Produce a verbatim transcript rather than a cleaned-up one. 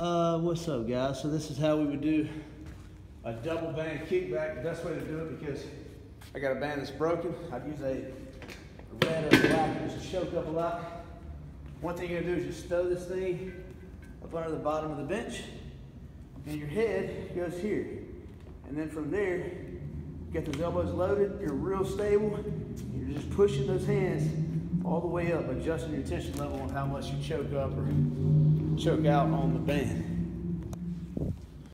Uh, what's up, guys? So this is how we would do a double band kickback. The best way to do it, because I got a band that's broken, I'd use a red or black just to choke up a lot. One thing you're gonna do is just throw this thing up under the bottom of the bench, and your head goes here. And then from there, you get those elbows loaded, you're real stable, you're just pushing those hands all the way up, adjusting your tension level on how much you choke up or choke out on the band.